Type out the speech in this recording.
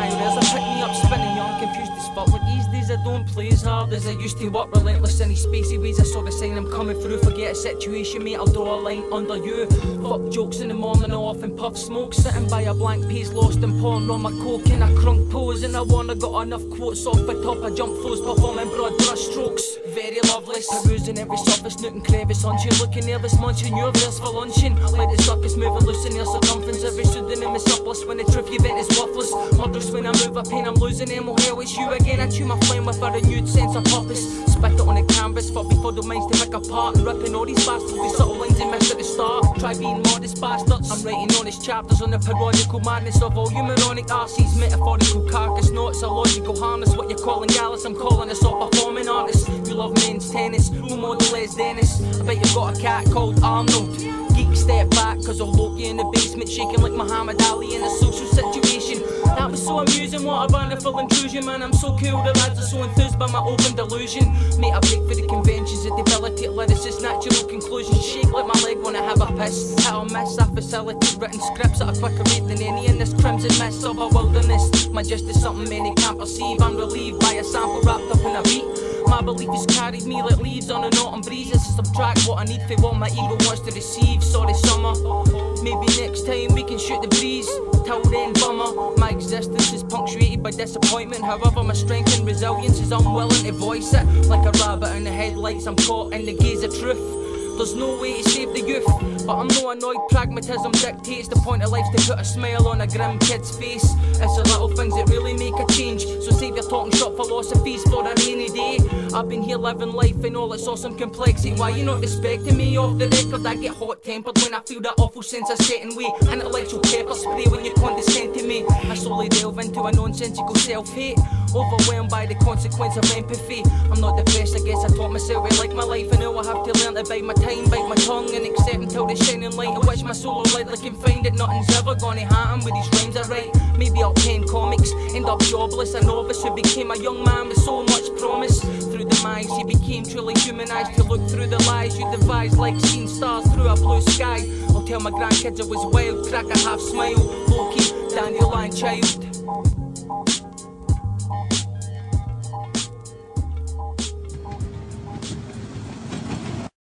There's a pick me up spinning young, confused as fuck. Like these days I don't play as hard as I used to. Work relentless in these spacey ways. I saw the sign I'm coming through. Forget a situation, mate, I'll draw a line under you. Fuck jokes in the morning, I often puff smoke. Sitting by a blank page, lost in porn on my coke in a crunk pose. And I wanna got enough quotes off the top. I jump flows, performing broad brush strokes. Very loveless, perusing every surface, nook and crevice. Hunching, looking nervous, munching your verse for luncheon. Let the circus moving loose in your circumference. Every pseudonym is surplus when the truth you vent is worthless. Murders when I move a pain, I'm losing them. Oh hell, it's you again. I chew my flame with a renewed sense of purpose. Spit it on the canvas for before the minds to pick apart. And ripping all these bastards with subtle lines they missed at the start. Try being modest bastards. I'm writing honest chapters on the parodical madness of all humoronic arses. Metaphorical carcass, no, it's a logical harness. What you're calling gallus, I'm calling us all performing artists. You love men's tennis, who model is Dennis? I bet you've got a cat called Arnold. Geek step back, cause I'll lock you in the basement, shaking like Muhammad Ali in a social situation. That was so amusing, what a wonderful intrusion, man. I'm so cool, the lads are so enthused by my open delusion. Mate, I break for the conventions, the debilitate lyricist, natural conclusions. Shake like my leg when I have a piss. Hit or miss, I facilitate written scripts at a quicker rate than any in this crimson mist of a wilderness. My gist is something many can't perceive. I'm relieved by a sample wrapped up in a beat. My belief has carried me like leaves on an autumn breeze. It's to subtract what I need for what my ego wants to receive. Sorry summer, maybe next time we can shoot the breeze. Till then bummer, my existence is punctuated by disappointment. However, my strength and resilience is unwilling to voice it. Like a rabbit in the headlights, I'm caught in the gaze of truth. There's no way to save the youth, but I'm no annoyed. Pragmatism dictates the point of life's to put a smile on a grim kid's face. It's the little things that really make a change. So save your talking shop philosophies for a rainy day. I've been here living life in all its awesome complexity. Why you not respecting me off the record? I get hot tempered when I feel that awful sense of setting way. Intellectual pepper spray when you condescend to me. I slowly delve into a nonsensical self-hate, overwhelmed by the consequence of empathy. I'm not depressed, I guess I taught myself I like my life. And now I have to learn to bite my time, bite my tongue, and accept until the shining light in which my soul lightly can find it. Nothing's ever gonna happen with these rhymes I write. Maybe I'll pen comics, end up jobless, a novice who became a young man with so much promise. Through the minds he became truly humanized, to look through the lies you devised, like seeing stars through a blue sky. I'll tell my grandkids it was wild, crack a half smile, low-key, dandelion child.